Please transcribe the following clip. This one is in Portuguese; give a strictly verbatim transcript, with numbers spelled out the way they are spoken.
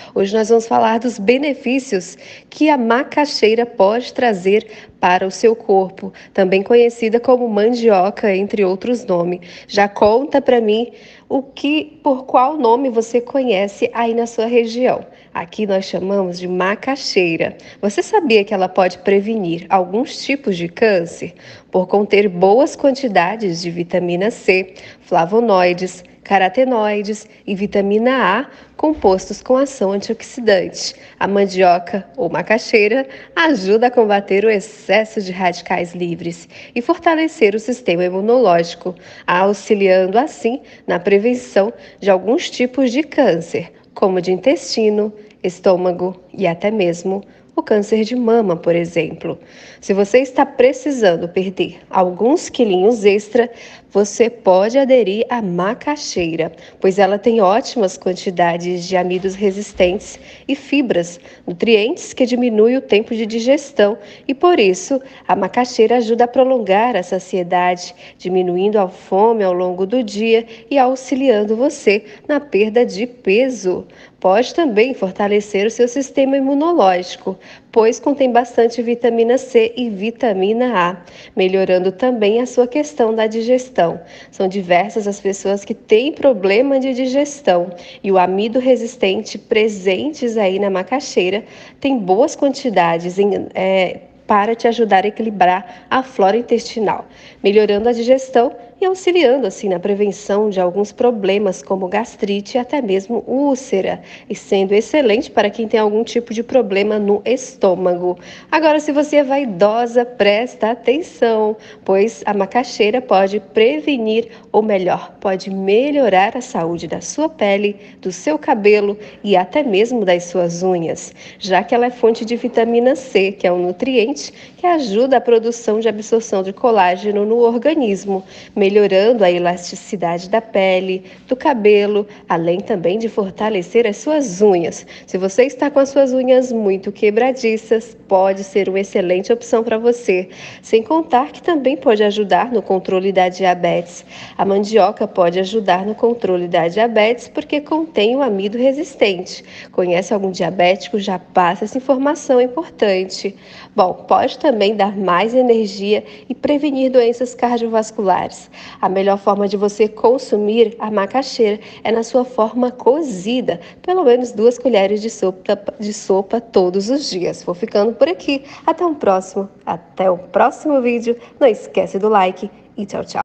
Hoje nós vamos falar dos benefícios que a macaxeira pode trazer para o seu corpo, também conhecida como mandioca, entre outros nomes. Já conta para mim o que, por qual nome você conhece aí na sua região. Aqui nós chamamos de macaxeira. Você sabia que ela pode prevenir alguns tipos de câncer por conter boas quantidades de vitamina C, flavonoides, carotenoides e vitamina A compostos com ação antioxidante. A mandioca ou macaxeira ajuda a combater o excesso de radicais livres e fortalecer o sistema imunológico, auxiliando assim na prevenção de alguns tipos de câncer, como de intestino, estômago e até mesmo o câncer de mama, por exemplo. Se você está precisando perder alguns quilinhos extra, você pode aderir à macaxeira, pois ela tem ótimas quantidades de amidos resistentes e fibras, nutrientes que diminuem o tempo de digestão e, por isso, a macaxeira ajuda a prolongar a saciedade, diminuindo a fome ao longo do dia e auxiliando você na perda de peso. Pode também fortalecer o seu sistema imunológico, pois contém bastante vitamina C e vitamina A, melhorando também a sua questão da digestão. São diversas as pessoas que têm problema de digestão e o amido resistente presentes aí na macaxeira tem boas quantidades em, é, para te ajudar a equilibrar a flora intestinal, melhorando a digestão e auxiliando assim na prevenção de alguns problemas como gastrite e até mesmo úlcera, e sendo excelente para quem tem algum tipo de problema no estômago. Agora, se você é vaidosa, presta atenção, pois a macaxeira pode prevenir, ou melhor, pode melhorar a saúde da sua pele, do seu cabelo e até mesmo das suas unhas, já que ela é fonte de vitamina C, que é um nutriente que ajuda a produção de absorção de colágeno no organismo, melhorando a elasticidade da pele, do cabelo, além também de fortalecer as suas unhas. Se você está com as suas unhas muito quebradiças, pode ser uma excelente opção para você. Sem contar que também pode ajudar no controle da diabetes. A mandioca pode ajudar no controle da diabetes porque contém o amido resistente. Conhece algum diabético? Já passa essa informação importante. Bom, pode também dar mais energia e prevenir doenças cardiovasculares. A melhor forma de você consumir a macaxeira é na sua forma cozida, pelo menos duas colheres de sopa, de sopa todos os dias. Vou ficando por aqui. Até um próximo, até o próximo vídeo. Não esquece do like e tchau, tchau.